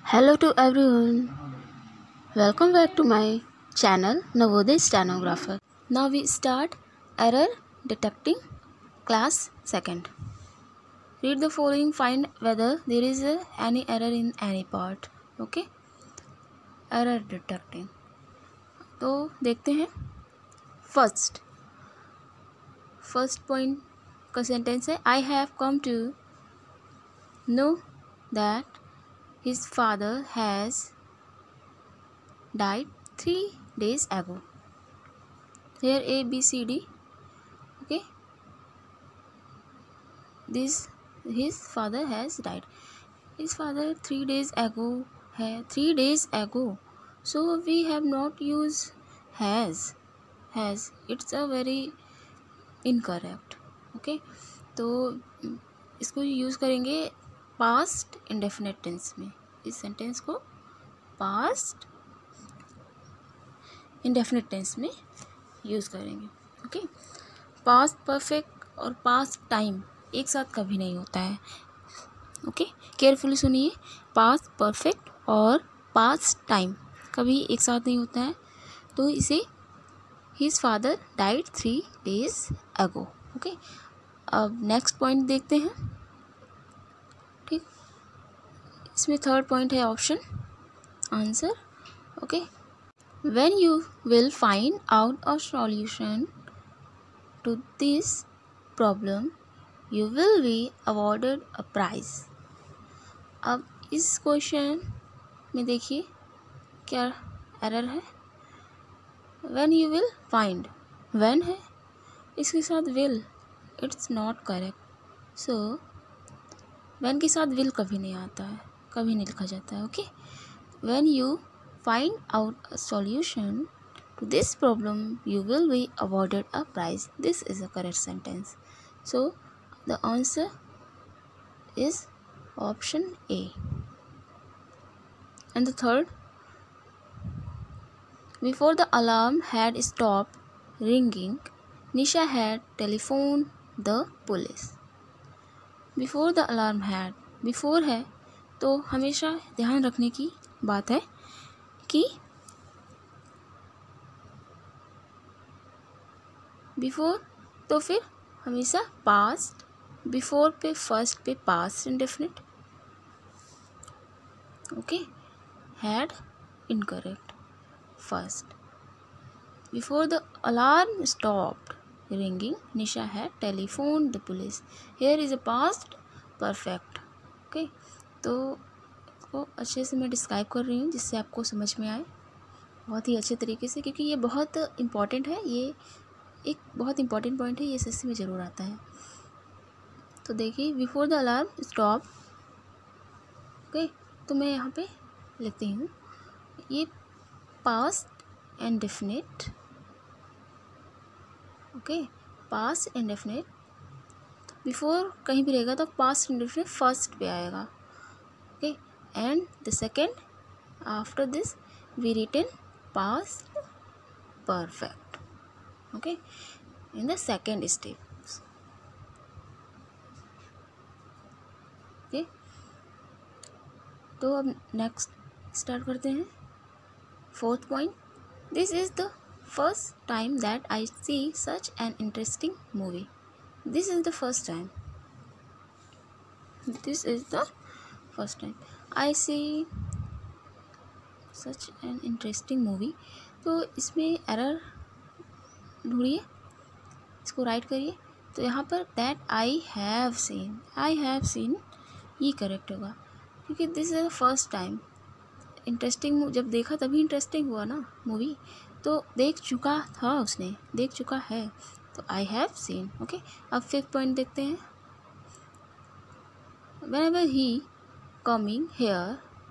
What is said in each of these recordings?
Hello to everyone. Welcome back to my channel Navodaya Stenographer. Now we start error detecting class 2nd. Read the following, find whether there is any error in any part. Okay? Error detecting. तो देखते हैं. First point का sentence है I have come to know that his father has died 3 days ago. Here A, B, C, D. Okay. His father has died. His father 3 days ago है 3 days ago. So we have not used has. It's a very incorrect. Okay. तो इसको use करेंगे past indefinite tense में. इस sentence को past indefinite tense में use करेंगे. Okay. Past perfect और पास्ट टाइम एक साथ कभी नहीं होता है. ओके. केयरफुली सुनिए. पास्ट परफेक्ट और पास्ट टाइम कभी एक साथ नहीं होता है. तो इसे his father died 3 days ago. Okay. अब नेक्स्ट पॉइंट देखते हैं. ठीक. इसमें थर्ड पॉइंट है option answer. Okay. When you will find out a solution to this problem, you will be awarded a prize. अब इस क्वेश्चन में देखिए क्या एरर है. When you will find, when है इसके साथ will, it's not correct. So when के साथ will कभी नहीं आता है, कभी नहीं लिखा जाता है. Okay. When you find out a solution to this problem, you will be awarded a prize. This is a correct sentence. So the answer is option A. And the third, before the alarm had stopped ringing, Nisha had telephoned the police. Before the alarm had, before है तो हमेशा ध्यान रखने की बात है कि before तो फिर हमेशा पास्ट, बिफोर पे फर्स्ट पे past indefinite. Okay. Had incorrect. First, before the alarm stopped ringing Nisha had telephone the police. Here is a past perfect. Okay. तो को अच्छे से मैं डिस्क्राइब कर रही हूँ जिससे आपको समझ में आए बहुत ही अच्छे तरीके से, क्योंकि ये बहुत इम्पॉर्टेंट है. ये एक बहुत इम्पॉर्टेंट पॉइंट है. ये एसएससी में ज़रूर आता है. तो देखिए before the alarm stop. Okay. तो मैं यहाँ पे लिखती हूँ ये past indefinite. Okay. Past indefinite before कहीं भी रहेगा तो पास्ट इंडेफिनिट फर्स्ट पे आएगा. Okay. And the second, after this we written past perfect. Okay, in the second step. Okay. तो अब नेक्स्ट स्टार्ट करते हैं. Fourth point, this is the first time that I see such an interesting movie. This is the first time. This is the first time I see such an interesting movie. तो इसमें error ढूंढिए, इसको right करिए. तो यहाँ पर that I have seen ये correct होगा, क्योंकि this is the first time. Interesting जब देखा तभी इंटरेस्टिंग हुआ ना मूवी. तो देख चुका था, उसने देख चुका है, तो आई हैव सीन. ओके. अब फिफ्थ पॉइंट देखते हैं. Whenever he coming here,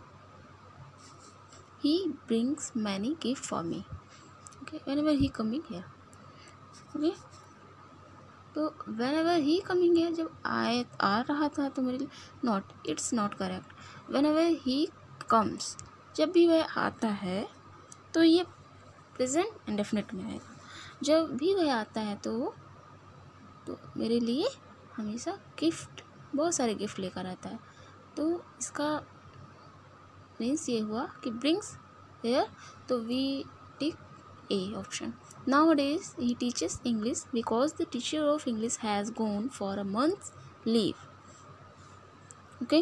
he brings many gift for me. Okay. Whenever he coming here. Okay. तो whenever he coming here जब आ रहा था तो मेरे लिए not, it's not correct. Whenever he comes, जब भी वह आता है तो ये प्रेजेंट इंडेफिनिट में आएगा. जब भी वह आता है तो मेरे लिए हमेशा गिफ्ट, बहुत सारे गिफ्ट लेकर आता है. तो इसका मीन्स ये हुआ कि brings here, तो we tick A option. Nowadays he teaches English because the teacher of English has gone for a month's leave. Okay,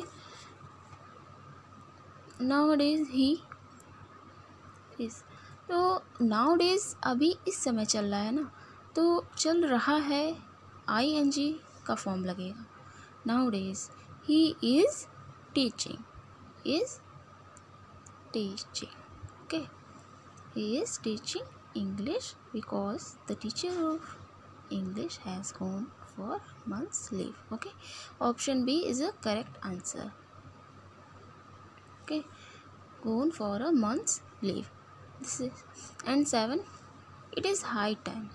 nowadays he is, तो nowadays अभी इस समय चल रहा है ना, तो चल रहा है ing का फॉर्म लगेगा. Nowadays he is teaching, okay, he is teaching English because the teacher of English has gone for month's leave. Okay, option B is a correct answer. Okay, gone for a month's leave. This is, and 7, it is high time.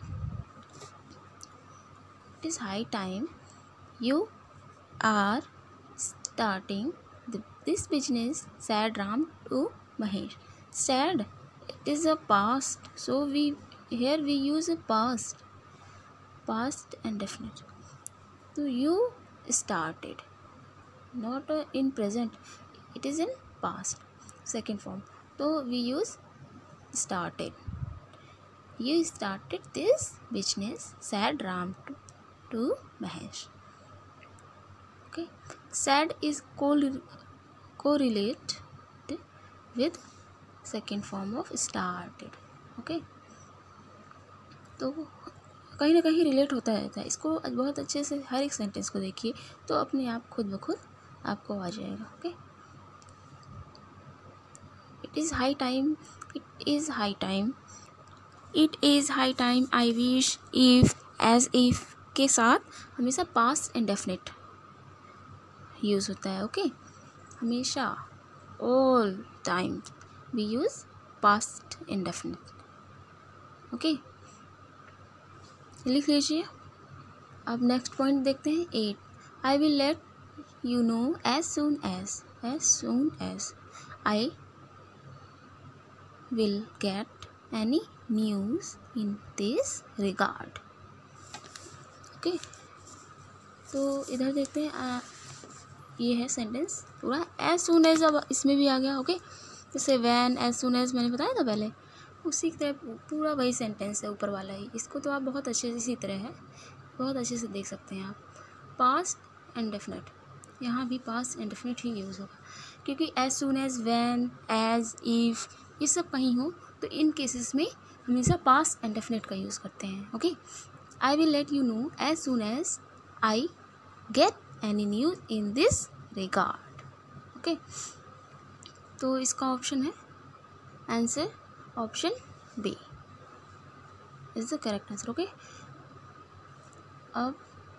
It is high time you are starting this business, said Ram to Mahesh. Said, it is a past, so we use a past and definite. So you started, not in present, it is in past, second form, so we use started. You started this business, said Ram to Mahesh. Okay, said is correlated with second form of started. Okay, तो कहीं ना कहीं relate होता रहता है. इसको बहुत अच्छे से हर एक सेंटेंस को देखिए तो अपने आप खुद ब खुद आपको आ जाएगा. Okay, it is high time, I wish, if, as if के साथ हमेशा पास्ट इंडेफिनिट यूज़ होता है. ओके, हमेशा, all time we use past indefinite. Okay, लिख लीजिए. अब नेक्स्ट पॉइंट देखते हैं. 8, I will let you know as soon as I will get any news in this regard. Okay, तो इधर देखते हैं. ये है सेंटेंस पूरा. एज सून एज अब इसमें भी आ गया. ओके, जैसे वैन, एज सून एज मैंने बताया था पहले, उसी की तरह पूरा वही सेंटेंस है, ऊपर वाला ही. इसको तो आप बहुत अच्छे से, इसी तरह है, बहुत अच्छे से देख सकते हैं आप. पास्ट एंड डेफिनेट, यहाँ भी पास्ट एंड डेफिनेट ही यूज़ होगा, क्योंकि as soon as, when, as, if, ये सब कहीं हो तो इन केसेस में हमेशा पास्ट एंड डेफिनेट का यूज़ करते हैं. Okay, I will let you know as soon as I get any news in this regard. Okay, तो इसका ऑप्शन है answer, option B is the correct answer. Okay, अब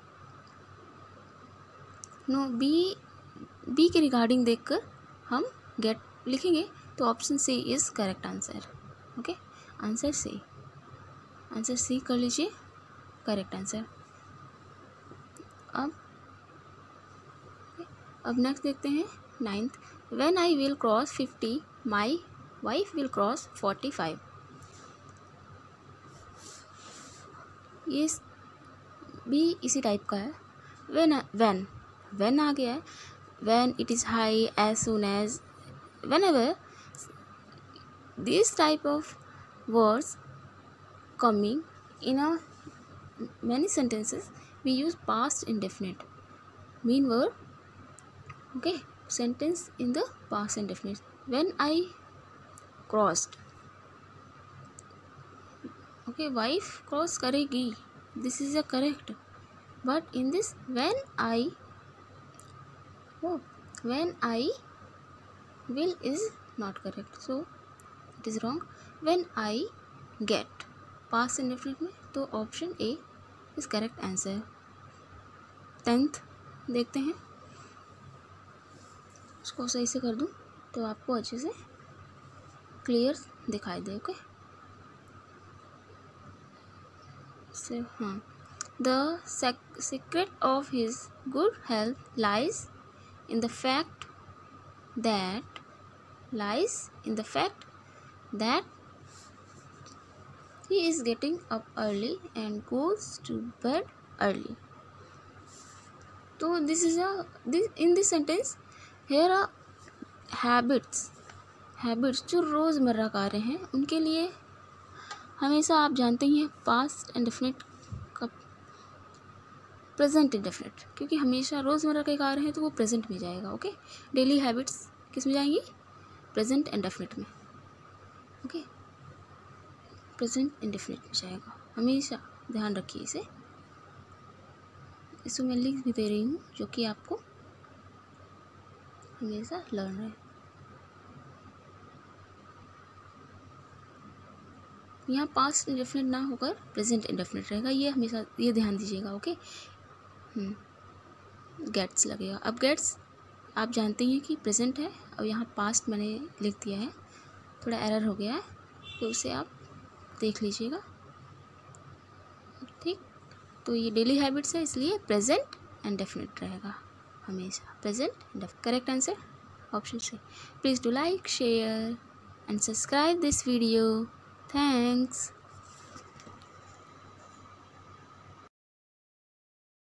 no, B के regarding देखकर हम गेट लिखेंगे तो option C is correct answer. Okay, answer C कर लीजिए, करेक्ट आंसर. अब नेक्स्ट देखते हैं 9th. When I will cross 50 my wife will cross 45. ये भी इसी टाइप का है. व्हेन आ गया है. When, it is high, as soon as, whenever these type of words coming in a many sentences, we use past indefinite mean verb. Okay, sentence in the past indefinite. When I crossed, okay, wife cross करेगी, this is a correct, but in this when I will is not correct, so it is wrong. When I get, past indefinite में, तो option A is correct answer. 10th देखते हैं, उसको सही से कर दूं तो आपको अच्छे से क्लियर दिखाई दे. ओके, so हाँ, the secret of his good health lies in the fact that he is getting up early and goes to bed early. So in this sentence, here are habits habits जो रोज़मर्रा कार्य हैं उनके लिए हमेशा आप जानते ही हैं पास्ट इंडेफिनिट का प्रेजेंट इंडेफिनिट, क्योंकि हमेशा रोज़मर्रा के कार्य हैं तो वो प्रेजेंट में जाएगा। ओके, डेली हैबिट्स किस में जाएंगी? प्रेजेंट इंडेफिनिट में। ओके, प्रेजेंट इंडेफिनिट में जाएगा, हमेशा ध्यान रखिए इसे। इसको मैं लिख भी दे रही हूँ जो कि आपको हमेशा लर्न है। यहाँ पास्ट इंडेफिनिट ना होकर प्रेजेंट इंडेफिनिट रहेगा, ये हमेशा ये ध्यान दीजिएगा। ओके, गेट्स लगेगा। अब गेट्स आप जानते हैं कि प्रेजेंट है और यहाँ पास्ट मैंने लिख दिया है, थोड़ा एरर हो गया है तो उसे आप देख लीजिएगा। ठीक, तो ये डेली हैबिट्स है इसलिए प्रेजेंट इंडेफिनिट रहेगा हमेशा, present. Correct answer option C. Please do like, share and subscribe this video. Thanks.